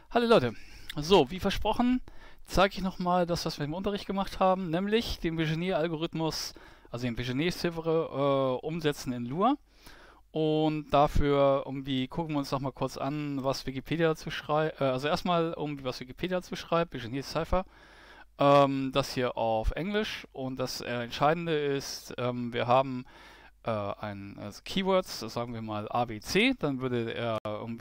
Hallo Leute, so wie versprochen zeige ich nochmal das, was wir im Unterricht gemacht haben, nämlich den Vigenère-Algorithmus, also den Vigenère-Chiffre umsetzen in Lua. Und dafür gucken wir uns nochmal kurz an, was Wikipedia dazu schreibt. Also erstmal was Wikipedia dazu schreibt, Vigenère-Cipher. Das hier auf Englisch, und das Entscheidende ist, wir haben also Keywords, das sagen wir mal ABC, dann würde er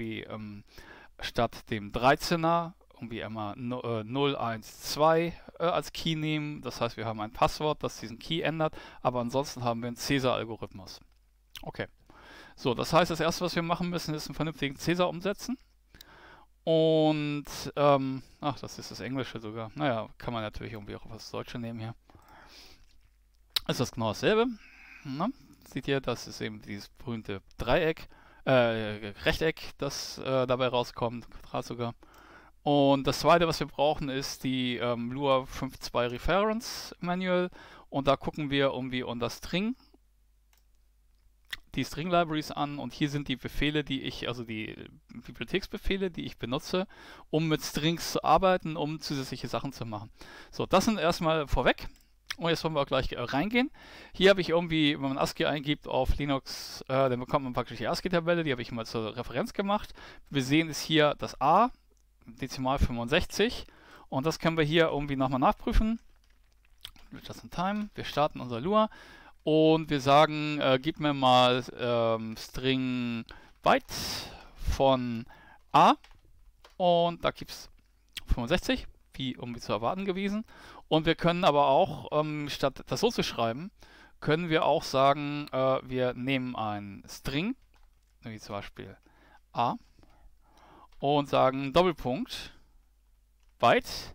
statt dem 13er immer 0, 1, 2 als Key nehmen. Das heißt, wir haben ein Passwort, das diesen Key ändert, aber ansonsten haben wir einen Caesar-Algorithmus. Okay. So, das heißt, das erste, was wir machen müssen, ist einen vernünftigen Caesar umsetzen. Und, ach, das ist das Englische sogar. Naja, kann man natürlich irgendwie auch das Deutsche nehmen hier. Ist das genau dasselbe. Na, seht ihr, das ist eben dieses berühmte Rechteck, das dabei rauskommt, Quadrat sogar. Und das zweite, was wir brauchen, ist die Lua 5.2 Reference Manual. Und da gucken wir unter String die String Libraries an, und hier sind die Befehle, also die Bibliotheksbefehle, die ich benutze, um mit Strings zu arbeiten, um zusätzliche Sachen zu machen. So, das sind erstmal vorweg. Und jetzt wollen wir auch gleich reingehen. Hier habe ich wenn man ASCII eingibt auf Linux, dann bekommt man praktisch die ASCII-Tabelle, die habe ich mal zur Referenz gemacht. Wir sehen es hier das A, Dezimal 65, und das können wir hier nochmal nachprüfen. Just in time. Wir starten unser Lua. Und wir sagen, gib mir mal String Byte von A, und da gibt es 65, wie zu erwarten gewesen. Und wir können aber auch, statt das so zu schreiben, können wir auch sagen, wir nehmen ein String, wie zum Beispiel A, und sagen Doppelpunkt Byte,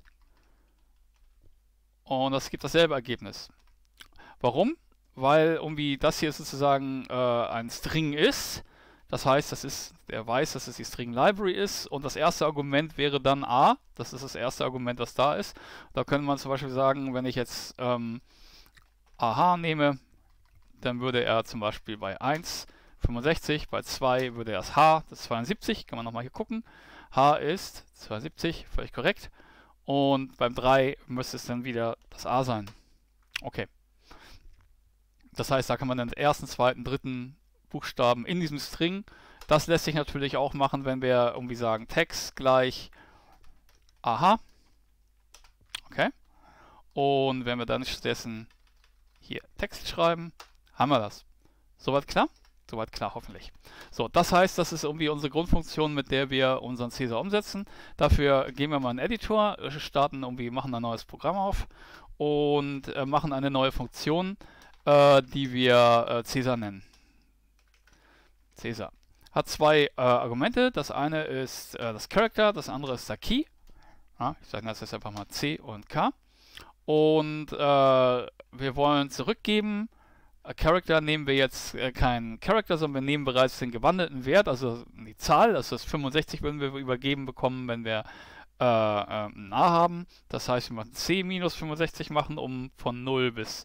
und das gibt dasselbe Ergebnis. Warum? Weil das hier sozusagen ein String ist. Das heißt, er weiß, dass es die String Library ist, und das erste Argument wäre dann A. Das ist das erste Argument, das da ist. Da könnte man zum Beispiel sagen, wenn ich jetzt AH nehme, dann würde er zum Beispiel bei 1 65, bei 2 würde er das H, das ist 72, kann man nochmal hier gucken. H ist 72, völlig korrekt. Und beim 3 müsste es dann wieder das A sein. Okay. Das heißt, da kann man dann den ersten, zweiten, dritten Buchstaben in diesem String. Das lässt sich natürlich auch machen, wenn wir sagen Text gleich Aha. Okay. Und wenn wir dann stattdessen hier Text schreiben, haben wir das. Soweit klar? Soweit klar, hoffentlich. So, das heißt, das ist unsere Grundfunktion, mit der wir unseren Caesar umsetzen. Dafür gehen wir mal in den Editor, starten machen ein neues Programm auf und machen eine neue Funktion, die wir Caesar nennen. Caesar hat zwei Argumente. Das eine ist das Character, das andere ist der Key. Ja, ich sage das jetzt einfach mal C und K. Und wir wollen zurückgeben. Character nehmen wir jetzt keinen Character, sondern wir nehmen bereits den gewandelten Wert, also die Zahl, also das 65 würden wir übergeben bekommen, wenn wir ein A haben. Das heißt, wir machen C minus 65 machen, um von 0 bis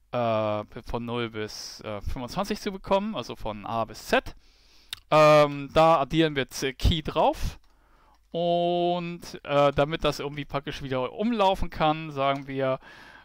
25 zu bekommen, also von A bis Z. Da addieren wir Key drauf, und damit das praktisch wieder umlaufen kann, sagen wir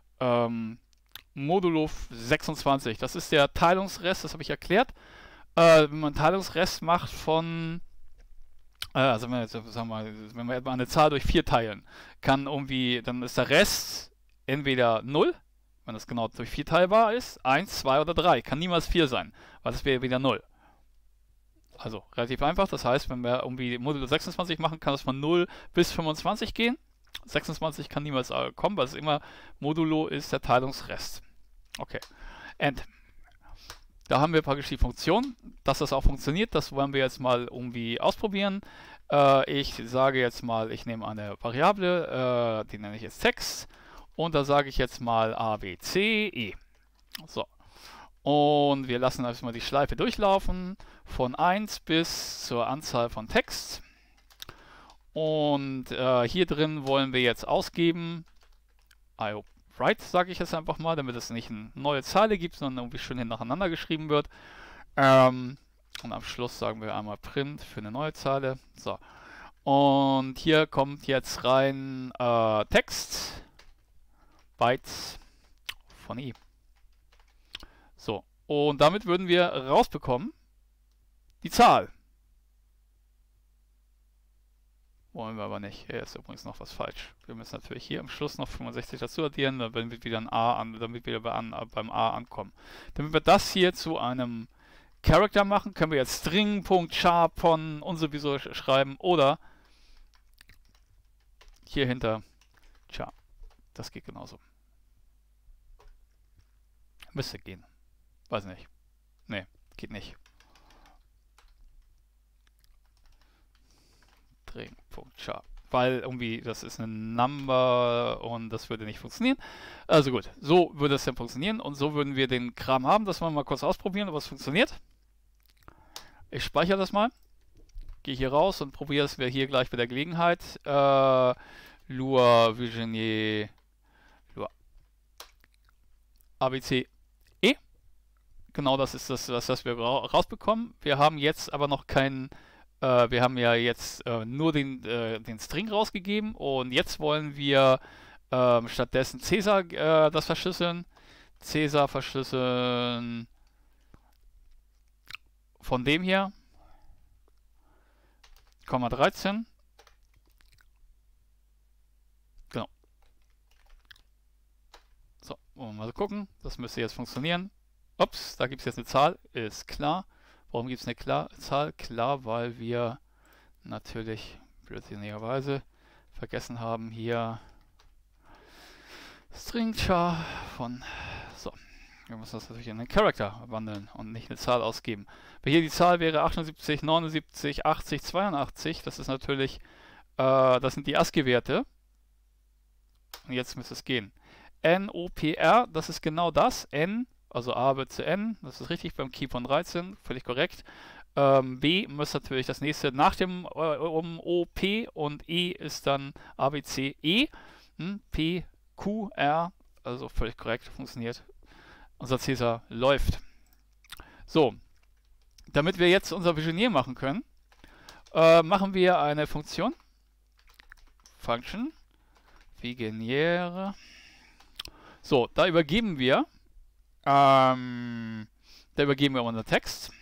Modulo 26. Das ist der Teilungsrest, das habe ich erklärt. Wenn man Teilungsrest macht von also wenn wir etwa eine Zahl durch 4 teilen, kann dann ist der Rest entweder 0, wenn das genau durch 4 teilbar ist, 1, 2 oder 3. Kann niemals 4 sein, weil das wäre wieder 0. Also relativ einfach. Das heißt, wenn wir Modulo 26 machen, kann es von 0 bis 25 gehen. 26 kann niemals kommen, weil es immer Modulo ist der Teilungsrest. Okay. And. Da haben wir praktisch die Funktion, dass das auch funktioniert. Das wollen wir jetzt mal ausprobieren. Ich sage jetzt mal, ich nehme eine Variable, die nenne ich jetzt Text. Und da sage ich jetzt mal A, B, C, E. So. Und wir lassen erstmal die Schleife durchlaufen von 1 bis zur Anzahl von Text. Und hier drin wollen wir jetzt ausgeben write, sage ich jetzt einfach mal, damit es nicht eine neue Zeile gibt, sondern schön nacheinander geschrieben wird. Und am Schluss sagen wir einmal print für eine neue Zeile. So. Und hier kommt jetzt rein Text, Bytes von i. So, und damit würden wir rausbekommen die Zahl. Wollen wir aber nicht. Hier ist übrigens noch was falsch. Wir müssen natürlich hier am Schluss noch 65 dazu addieren, damit wir wieder beim A ankommen. Damit wir das hier zu einem Character machen, können wir jetzt string.char von und sowieso schreiben oder hier hinter char. Das geht genauso. Müsste gehen. Weiß nicht. Nee, geht nicht. String.char. Weil irgendwie das ist eine Number und das würde nicht funktionieren. Also gut, so würde es dann funktionieren und so würden wir den Kram haben. Das wollen wir mal kurz ausprobieren, ob es funktioniert. Ich speichere das mal. Gehe hier raus und probiere es hier gleich bei der Gelegenheit. Lua Vigenère Lua ABC E. Genau das ist das, was wir rausbekommen. Wir haben jetzt aber noch keinen. Wir haben ja jetzt nur den String rausgegeben und jetzt wollen wir stattdessen Cäsar das verschlüsseln. Cäsar verschlüsseln von dem hier. 13. Genau. So, wollen wir mal gucken. Das müsste jetzt funktionieren. Ups, da gibt es jetzt eine Zahl. Ist klar. Warum gibt es eine Zahl? Klar, weil wir natürlich blödsinnigerweise vergessen haben, hier String-char von. So, wir müssen das natürlich in einen Character wandeln und nicht eine Zahl ausgeben. Weil hier die Zahl wäre 78, 79, 80, 82. Das ist natürlich, das sind die ASCII-Werte. Und jetzt müsste es gehen. NOPR, das ist genau das. N, also A wird zu N, das ist richtig beim Key von 13, völlig korrekt. B muss natürlich das nächste nach dem OP und E ist dann ABCE. P, Q, R, also völlig korrekt, funktioniert. Unser Cäsar läuft. So, damit wir jetzt unser Vigenère machen können, machen wir eine Funktion. Function, Vigenère. So, da übergeben wir unseren Text.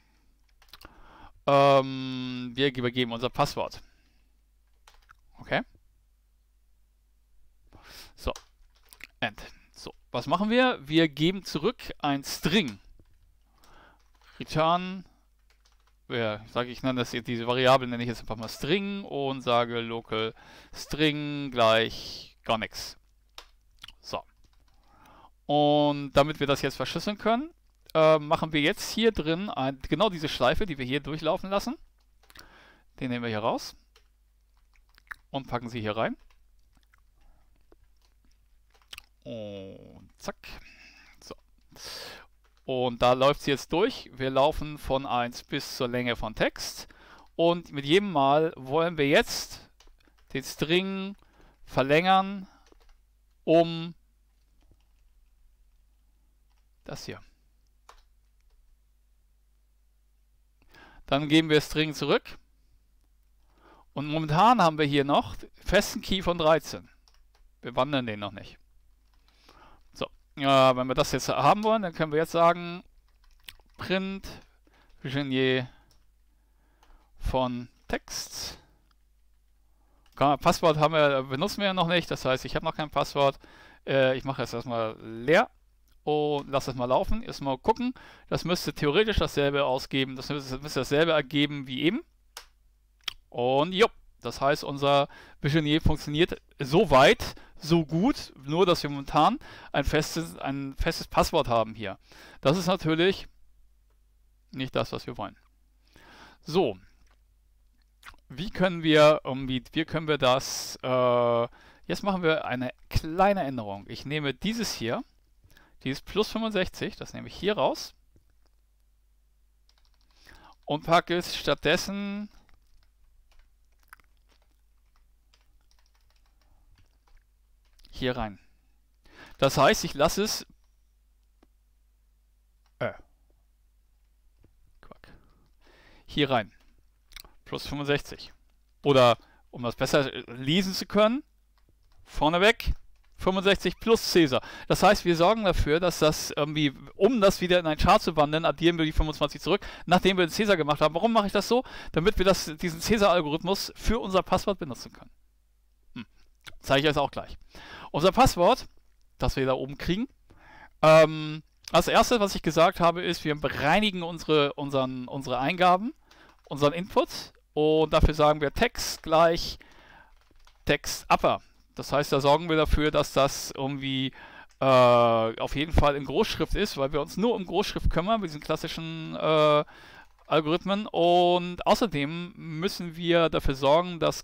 Wir übergeben unser Passwort. Okay. So. End. So, was machen wir? Wir geben zurück ein String. Return. Ich nenne das jetzt, diese Variable nenne ich jetzt einfach mal String und sage local String gleich gar nichts. So. Und damit wir das jetzt verschlüsseln können, machen wir jetzt hier drin genau diese Schleife, die wir hier durchlaufen lassen. Den nehmen wir hier raus und packen sie hier rein. Und zack. So. Und da läuft sie jetzt durch. Wir laufen von 1 bis zur Länge von Text. Und mit jedem Mal wollen wir jetzt den String verlängern um das hier. Dann geben wir String zurück. Und momentan haben wir hier noch festen Key von 13. Wir wandeln den noch nicht. So, wenn wir das jetzt haben wollen, dann können wir jetzt sagen print Vigenère von Text. Passwort benutzen wir ja noch nicht, das heißt, ich habe noch kein Passwort. Ich mache jetzt erstmal leer und lasse es mal laufen. Erstmal gucken. Das müsste theoretisch dasselbe ausgeben. Das müsste dasselbe ergeben wie eben. Und jo, das heißt, unser Vigenère funktioniert so weit, so gut, nur dass wir momentan ein festes Passwort haben hier. Das ist natürlich nicht das, was wir wollen. So, wie können wir das, jetzt machen wir eine kleine Änderung. Ich nehme dieses hier, dieses plus 65, das nehme ich hier raus und packe es stattdessen hier rein. Das heißt, ich lasse es hier rein. Plus 65. Oder um das besser lesen zu können, vorneweg 65 plus Caesar. Das heißt, wir sorgen dafür, dass das irgendwie, um das wieder in ein Chart zu wandeln, addieren wir die 25 zurück, nachdem wir den Caesar gemacht haben. Warum mache ich das so? Damit wir diesen Caesar-Algorithmus für unser Passwort benutzen können. Zeige ich euch auch gleich. Unser Passwort, das wir da oben kriegen, als erstes, was ich gesagt habe, ist, wir bereinigen unsere Eingaben, unseren Input, und dafür sagen wir Text gleich Text Upper. Das heißt, da sorgen wir dafür, dass das irgendwie auf jeden Fall in Großschrift ist, weil wir uns nur um Großschrift kümmern, mit diesen klassischen Algorithmen. Und außerdem müssen wir dafür sorgen, dass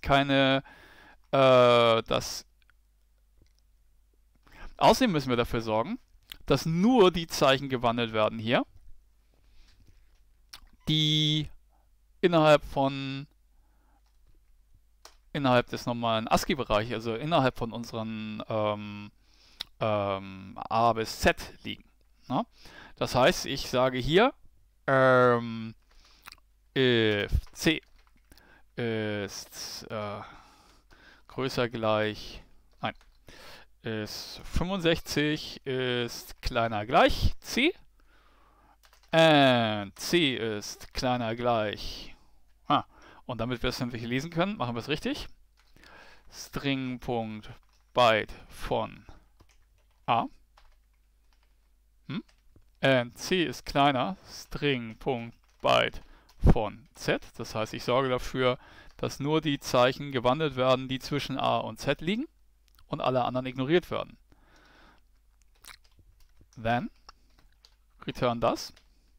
außerdem müssen wir dafür sorgen, dass nur die Zeichen gewandelt werden hier, die innerhalb des normalen ASCII-Bereichs, also innerhalb von unseren A bis Z liegen. Na? Das heißt, ich sage hier, if C ist größer gleich, nein, ist 65 ist kleiner gleich C, and C ist kleiner gleich, und damit wir es natürlich lesen können, machen wir es richtig. String.byte von A. And C ist kleiner String.byte von Z. Das heißt, ich sorge dafür, dass nur die Zeichen gewandelt werden, die zwischen A und Z liegen, und alle anderen ignoriert werden. Then return das.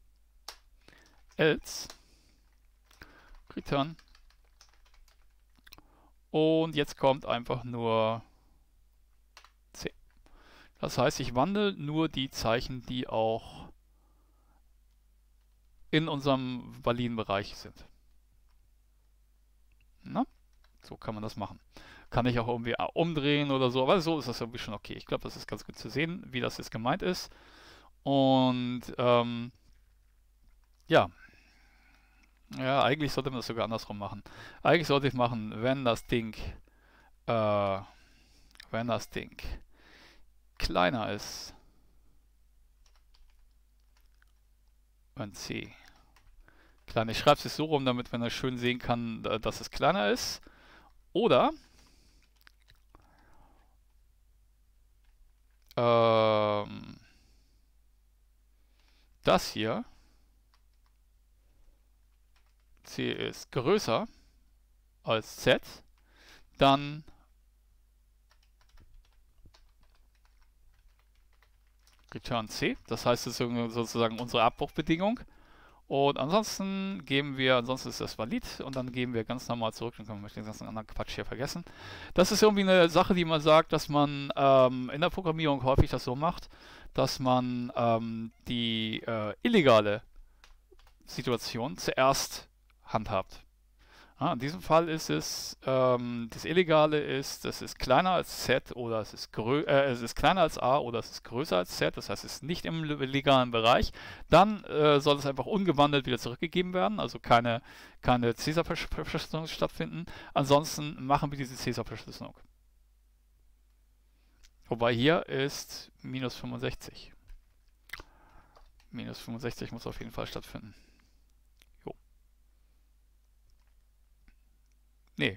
Else return. Und jetzt kommt einfach nur C. Das heißt, ich wandle nur die Zeichen, die auch in unserem validen Bereich sind. Na? So kann man das machen. Kann ich auch irgendwie umdrehen oder so, aber so ist das irgendwie schon okay. Ich glaube, das ist ganz gut zu sehen, wie das jetzt gemeint ist. Und ja. Ja, eigentlich sollte man das sogar andersrum machen. Eigentlich sollte ich machen, wenn das Ding kleiner ist, wenn C klein. Ich schreibe es jetzt so rum, damit man das schön sehen kann, dass es kleiner ist. Oder das hier, C ist größer als Z, dann return C. Das heißt, das ist sozusagen unsere Abbruchbedingung. Und ansonsten ist das valid, und dann geben wir ganz normal zurück, dann können wir den ganzen anderen Quatsch hier vergessen. Das ist irgendwie eine Sache, die man sagt, dass man in der Programmierung häufig das so macht, dass man die illegale Situation zuerst handhabt. In diesem Fall ist es, das Illegale ist, es ist kleiner als Z, oder es ist kleiner als A, oder es ist größer als Z, das heißt, es ist nicht im legalen Bereich. Dann soll es einfach ungewandelt wieder zurückgegeben werden, also keine Caesar-Verschlüsselung stattfinden. Ansonsten machen wir diese Caesar-Verschlüsselung. Wobei hier ist minus 65. Minus 65 muss auf jeden Fall stattfinden. Nee.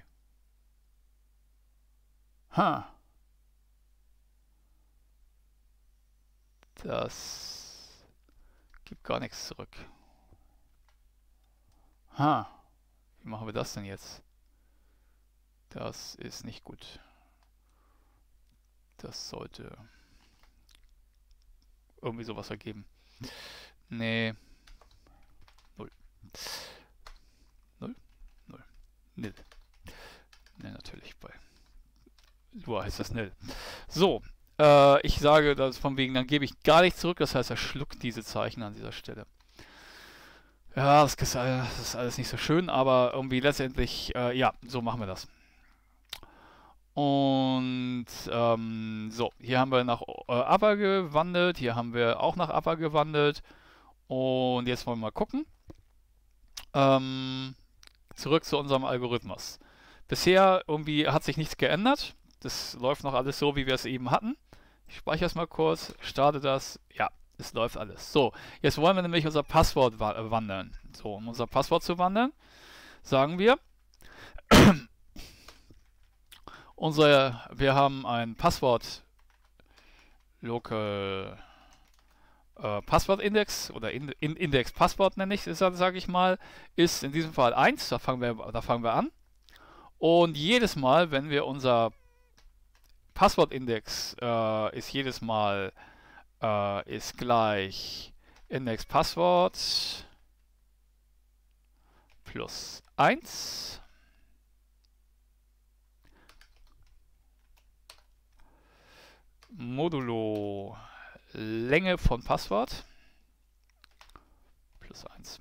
Das gibt gar nichts zurück. Wie machen wir das denn jetzt? Das ist nicht gut. Das sollte irgendwie sowas ergeben. Nee. 0. 0? 0. Nil. Ne, natürlich, bei Lua heißt das nil. So, ich sage das von wegen, dann gebe ich gar nichts zurück, das heißt, er schluckt diese Zeichen an dieser Stelle. Ja, das ist alles nicht so schön, aber irgendwie letztendlich, ja, so machen wir das. Und so, hier haben wir nach Upper gewandelt, hier haben wir auch nach Upper gewandelt, und jetzt wollen wir mal gucken. Zurück zu unserem Algorithmus. Bisher irgendwie hat sich nichts geändert. Das läuft noch alles so, wie wir es eben hatten. Ich speichere es mal kurz, starte das. Ja, es läuft alles. So, jetzt wollen wir nämlich unser Passwort wandeln. So, um unser Passwort zu wandeln, sagen wir, wir haben ein Passwort Local Passwortindex oder Index Passwort nenne ich es, sage ich mal, ist in diesem Fall 1. Da fangen wir an. Und jedes Mal, wenn wir unser Passwortindex ist jedes Mal ist gleich Index Passwort plus 1 modulo Länge von Passwort plus 1.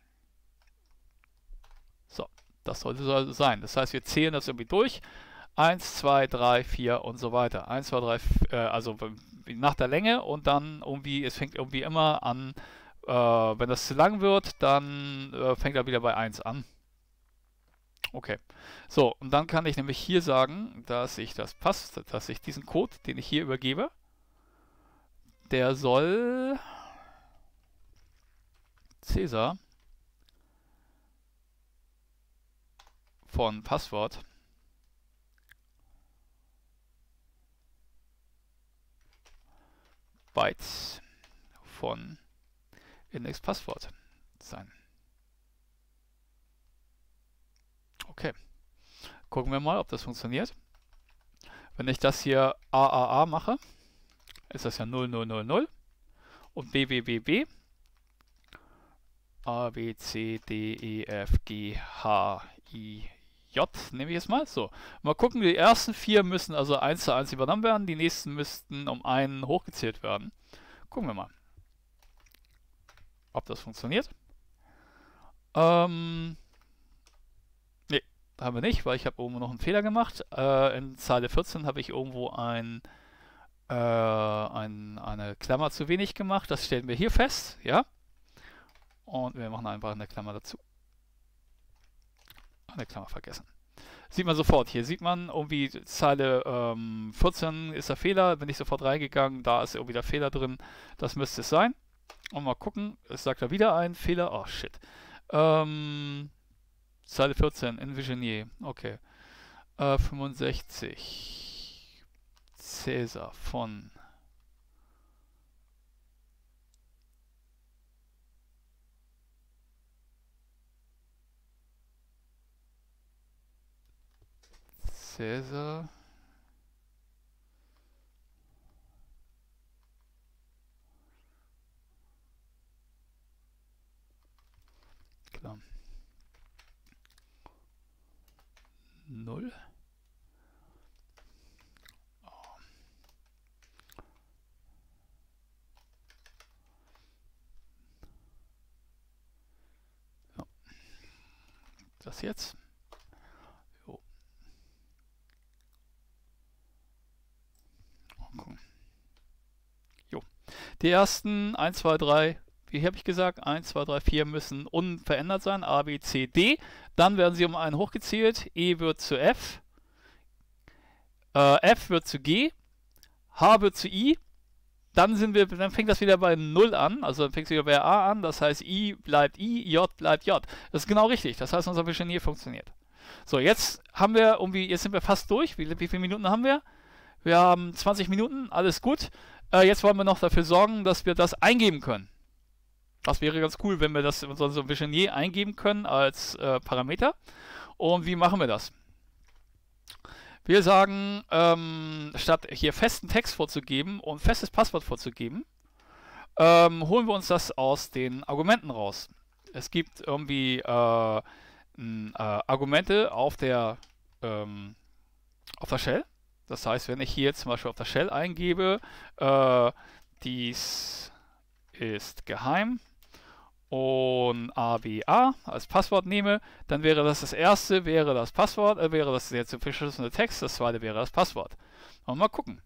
So, das sollte so sein. Das heißt, wir zählen das irgendwie durch. 1, 2, 3, 4 und so weiter. 1, 2, 3, also nach der Länge und dann irgendwie, es fängt irgendwie immer an, wenn das zu lang wird, dann fängt er wieder bei 1 an. Okay. So, und dann kann ich nämlich hier sagen, dass ich diesen Code, den ich hier übergebe, der soll Cäsar von Passwort Bytes von Index Passwort sein. Okay. Gucken wir mal, ob das funktioniert. Wenn ich das hier AAA mache, ist das ja 0000 und BBBB A, B, C, D, E, F, G, H, I, J, nehme ich jetzt mal. So, mal gucken, die ersten 4 müssen also 1 zu 1 übernommen werden, die nächsten müssten um einen hochgezählt werden. Gucken wir mal, ob das funktioniert. Ne, haben wir nicht, weil ich habe irgendwo noch einen Fehler gemacht. In Zeile 14 habe ich irgendwo eine Klammer zu wenig gemacht. Das stellen wir hier fest, ja. Und wir machen einfach eine Klammer dazu. Eine Klammer vergessen. Sieht man sofort. Hier sieht man irgendwie Zeile 14 ist der Fehler. Bin ich sofort reingegangen. Da ist irgendwie der Fehler drin. Das müsste es sein. Und mal gucken. Es sagt da wieder ein Fehler. Oh shit. Zeile 14, Envisionnier. Okay. 65. Cäsar von Cäsar. Klar. 0. Ja. Das jetzt. Jo. Gucken. Jo. Die ersten 1, 2, 3, wie habe ich gesagt, 1, 2, 3, 4 müssen unverändert sein. A, B, C, D. Dann werden sie um einen hochgezählt. E wird zu F. F wird zu G. H wird zu I. Dann fängt das wieder bei 0 an, also dann fängt es wieder bei A an, das heißt I bleibt I, J bleibt J. Das ist genau richtig, das heißt unser Visionnier funktioniert. So, jetzt sind wir fast durch. Wie viele Minuten haben wir? Wir haben 20 Minuten, alles gut. Jetzt wollen wir noch dafür sorgen, dass wir das eingeben können. Das wäre ganz cool, wenn wir das in unser Visionnier eingeben können als Parameter. Und wie machen wir das? Wir sagen, statt hier festen Text vorzugeben und festes Passwort vorzugeben, holen wir uns das aus den Argumenten raus. Es gibt irgendwie Argumente auf der Shell. Das heißt, wenn ich hier zum Beispiel auf der Shell eingebe, dies ist geheim und ABA als Passwort nehme, dann wäre das erste, wäre das Passwort, wäre das jetzt der verschlüsselte Text, das zweite wäre das Passwort. Und mal gucken.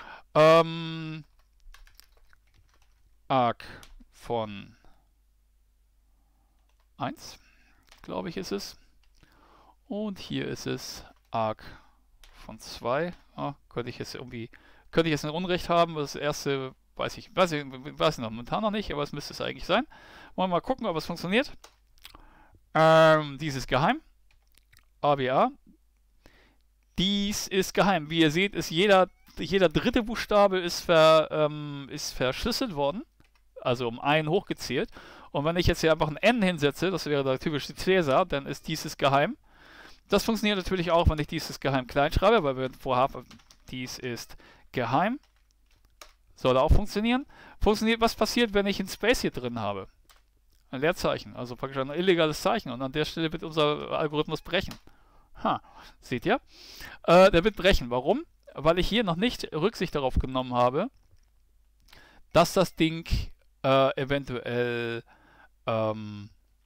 Arg von 1, glaube ich, ist es. Und hier ist es arg von 2. Ah, könnte ich jetzt ein Unrecht haben. Das erste weiß ich noch momentan noch nicht, aber es müsste es eigentlich sein. Wollen wir mal gucken, ob es funktioniert. Dies ist geheim. ABA. Dies ist geheim. Wie ihr seht, ist jeder dritte Buchstabe ist verschlüsselt worden. Also um einen hochgezählt. Und wenn ich jetzt hier einfach ein N hinsetze, das wäre der typische Cäsar, dann ist dieses geheim. Das funktioniert natürlich auch, wenn ich dieses geheim klein schreibe, weil wir vorhaben, dies ist geheim. Soll auch funktionieren. Was passiert, wenn ich ein Space hier drin habe? Ein Leerzeichen, also praktisch ein illegales Zeichen. Und an der Stelle wird unser Algorithmus brechen. Seht ihr? Der wird brechen. Warum? Weil ich hier noch nicht Rücksicht darauf genommen habe, dass das Ding eventuell eine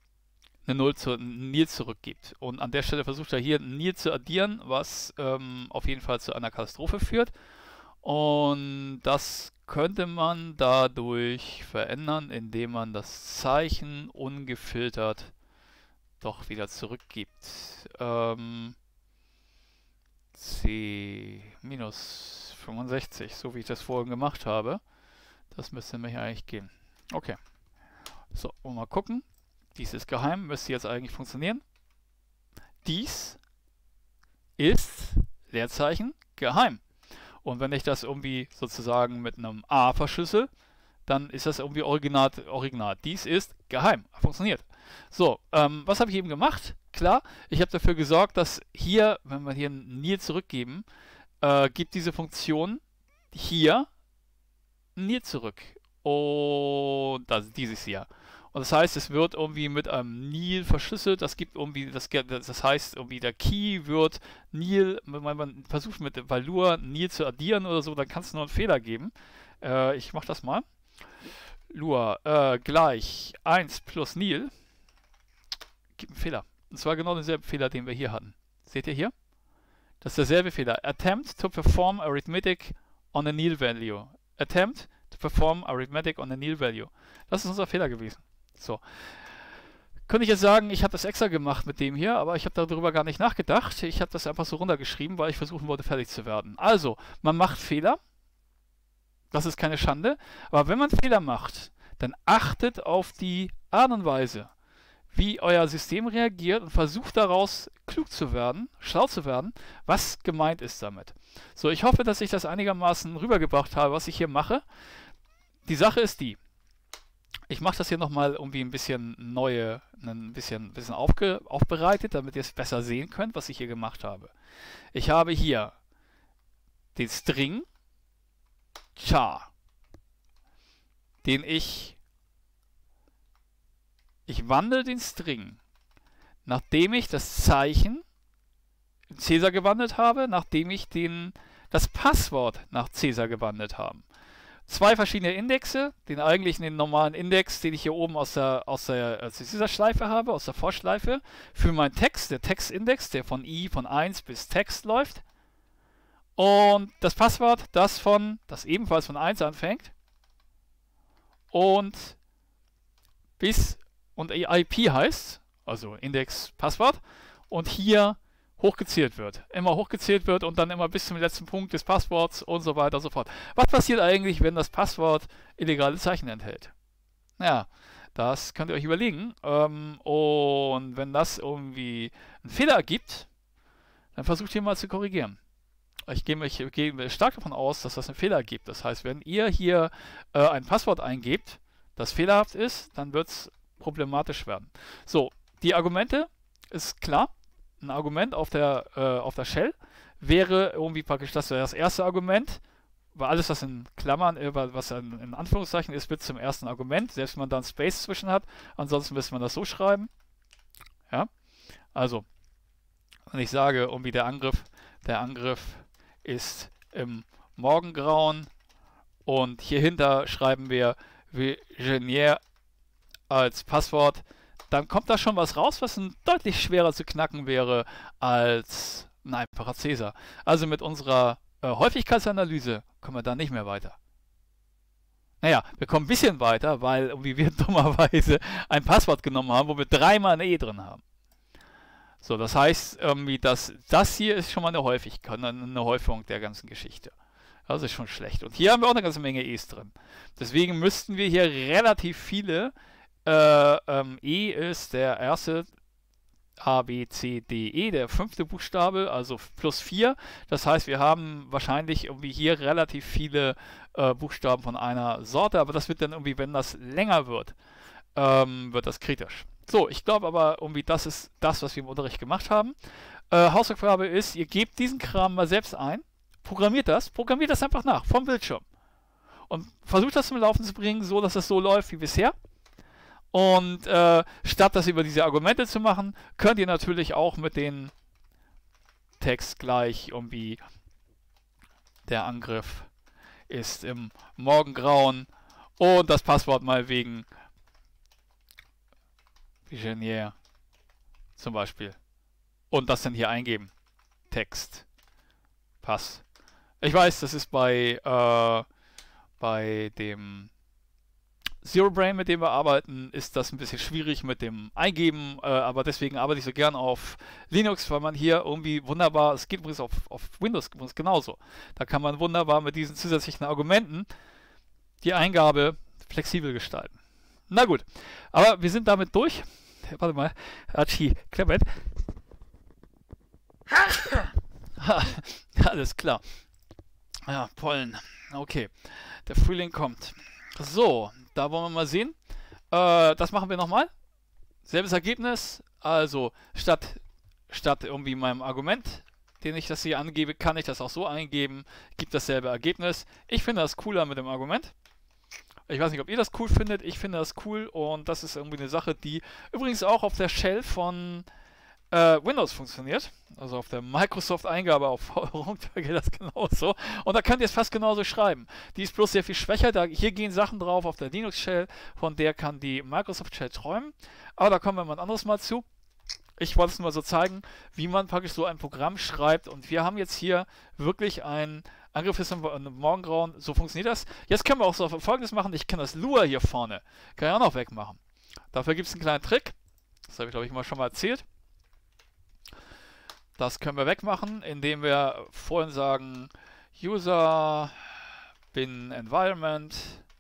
Nil zurückgibt. Und an der Stelle versucht er hier ein Nil zu addieren, was auf jeden Fall zu einer Katastrophe führt. Und das könnte man dadurch verändern, indem man das Zeichen ungefiltert doch wieder zurückgibt. C-65, so wie ich das vorhin gemacht habe. Das müsste mir eigentlich gehen. Okay. So, und mal gucken. Dies ist geheim, müsste jetzt eigentlich funktionieren. Dies ist Leerzeichen geheim. Und wenn ich das irgendwie sozusagen mit einem A verschlüssel, dann ist das irgendwie original. Dies ist geheim. Funktioniert. So, was habe ich eben gemacht? Klar, ich habe dafür gesorgt, dass hier, wenn wir hier ein Nil zurückgeben, gibt diese Funktion hier ein Nil zurück. Und dieses hier. Und das heißt, es wird irgendwie mit einem Nil verschlüsselt. Das gibt irgendwie, das heißt, irgendwie der Key wird Nil, wenn man versucht mit Valur Nil zu addieren oder so, dann kann es nur einen Fehler geben. Ich mache das mal. Lua gleich 1 plus Nil gibt einen Fehler. Und zwar genau denselben Fehler, den wir hier hatten. Seht ihr hier? Das ist derselbe Fehler. Attempt to perform arithmetic on a Nil value. Attempt to perform arithmetic on a Nil value. Das ist unser Fehler gewesen. So. Könnte ich jetzt sagen, ich habe das extra gemacht mit dem hier, aber ich habe darüber gar nicht nachgedacht. Ich habe das einfach so runtergeschrieben, weil ich versuchen wollte, fertig zu werden. Also, man macht Fehler. Das ist keine Schande. Aber wenn man Fehler macht, dann achtet auf die Art und Weise, wie euer System reagiert und versucht daraus klug zu werden, schlau zu werden, was gemeint ist damit. So, ich hoffe, dass ich das einigermaßen rübergebracht habe, was ich hier mache. Die Sache ist die, ich mache das hier nochmal irgendwie ein bisschen aufbereitet, damit ihr es besser sehen könnt, was ich hier gemacht habe. Ich habe hier den String char, den ich wandle den String, nachdem ich das Zeichen in Cäsar gewandelt habe, nachdem ich das Passwort nach Cäsar gewandelt habe. Zwei verschiedene Indexe, den normalen Index, den ich hier oben aus dieser Schleife habe, aus der Vorschleife, für meinen Text, der Textindex, der von 1 bis Text läuft. Und das Passwort, das ebenfalls von 1 anfängt und IP heißt, also Index, Passwort, und hier hochgezählt wird. Immer hochgezählt wird und dann immer bis zum letzten Punkt des Passworts und so weiter und so fort. Was passiert eigentlich, wenn das Passwort illegale Zeichen enthält? Naja, das könnt ihr euch überlegen. Und wenn das irgendwie einen Fehler ergibt, dann versucht ihr mal zu korrigieren. Ich gehe stark davon aus, dass das einen Fehler ergibt. Das heißt, wenn ihr hier ein Passwort eingebt, das fehlerhaft ist, dann wird es problematisch werden. So, die Argumente ist klar. Ein Argument auf der Shell wäre irgendwie praktisch, das wäre das erste Argument, weil alles, was in Klammern, was in Anführungszeichen ist, wird zum ersten Argument, selbst wenn man da einen Space zwischen hat. Ansonsten müsste man das so schreiben. Ja, also, wenn ich sage, irgendwie der Angriff ist im Morgengrauen und hierhinter schreiben wir Virginier als Passwort, dann kommt da schon was raus, was deutlich schwerer zu knacken wäre als ein einfacher Cäsar. Also mit unserer Häufigkeitsanalyse kommen wir da nicht mehr weiter. Naja, wir kommen ein bisschen weiter, weil wir dummerweise ein Passwort genommen haben, wo wir dreimal ein E drin haben. So, das heißt, irgendwie, das hier ist schon mal eine Häufung der ganzen Geschichte. Das ist schon schlecht. Und hier haben wir auch eine ganze Menge E's drin. Deswegen müssten wir hier relativ viele, E ist der erste, A, B, C, D, E, der 5. Buchstabe, also plus 4. Das heißt, wir haben wahrscheinlich irgendwie hier relativ viele Buchstaben von einer Sorte, aber das wird dann irgendwie, wenn das länger wird, wird das kritisch. So, ich glaube aber irgendwie, das ist das, was wir im Unterricht gemacht haben. Hausaufgabe ist, ihr gebt diesen Kram mal selbst ein, programmiert das einfach nach, vom Bildschirm. Und versucht das zum Laufen zu bringen, so dass es so läuft wie bisher. Und statt das über diese Argumente zu machen, könnt ihr natürlich auch mit den Text gleich irgendwie der Angriff ist im Morgengrauen und das Passwort mal wegen Vigenère zum Beispiel. Und das dann hier eingeben. Text. Pass. Ich weiß, das ist bei dem Zero Brain, mit dem wir arbeiten, ist das ein bisschen schwierig mit dem Eingeben, aber deswegen arbeite ich so gern auf Linux, weil man hier irgendwie wunderbar, es geht übrigens auf Windows genauso, da kann man wunderbar mit diesen zusätzlichen Argumenten die Eingabe flexibel gestalten. Na gut, aber wir sind damit durch. Warte mal, Archie, Clement. Alles klar. Ja, Pollen. Okay, der Frühling kommt. So, da wollen wir mal sehen. Das machen wir nochmal. Selbes Ergebnis. Also statt irgendwie meinem Argument, den ich das hier angebe, kann ich das auch so eingeben. Gibt dasselbe Ergebnis. Ich finde das cooler mit dem Argument. Ich weiß nicht, ob ihr das cool findet. Ich finde das cool und das ist irgendwie eine Sache, die übrigens auch auf der Shell von Windows funktioniert. Also auf der Microsoft-Eingabe auf da geht das genauso. Und da könnt ihr es fast genauso schreiben. Die ist bloß sehr viel schwächer. Hier gehen Sachen drauf auf der Linux-Shell, von der kann die Microsoft-Shell träumen. Aber da kommen wir mal ein anderes Mal zu. Ich wollte es nur mal so zeigen, wie man praktisch so ein Programm schreibt. Und wir haben jetzt hier wirklich einen Angriff ist im Morgengrauen. So funktioniert das. Jetzt können wir auch so Folgendes machen. Ich kann das Lua hier vorne, kann ich auch noch wegmachen. Dafür gibt es einen kleinen Trick. Das habe ich, glaube ich, schon mal erzählt. Das können wir wegmachen, indem wir vorhin sagen User bin Environment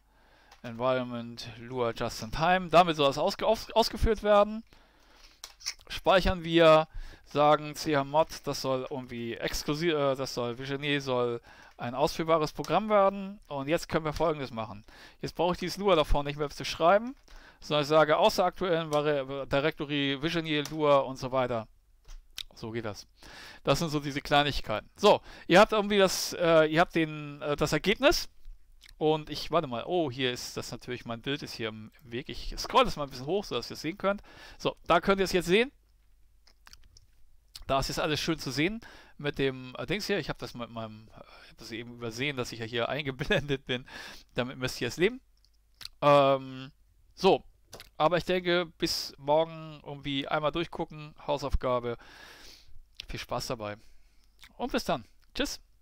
Lua just in time. Damit soll das ausgeführt werden. Speichern wir, sagen chmod, das soll irgendwie exklusiv, Vigenère soll ein ausführbares Programm werden. Und jetzt können wir Folgendes machen. Jetzt brauche ich dieses Lua davon nicht mehr zu schreiben, sondern ich sage außer aktuellen Directory Vigenère Lua und so weiter. So geht das. Das sind so diese Kleinigkeiten. So, ihr habt irgendwie das Ergebnis. Und warte mal, oh, hier ist das natürlich, mein Bild ist hier im Weg. Ich scroll das mal ein bisschen hoch, sodass ihr es sehen könnt. So, da könnt ihr es jetzt sehen. Da ist jetzt alles schön zu sehen mit dem Dings hier. Ich habe das mit meinem, ich habe das eben übersehen, dass ich ja hier eingeblendet bin. Damit müsst ihr es leben. So, aber ich denke, bis morgen irgendwie einmal durchgucken, Hausaufgabe. Viel Spaß dabei. Und bis dann. Tschüss.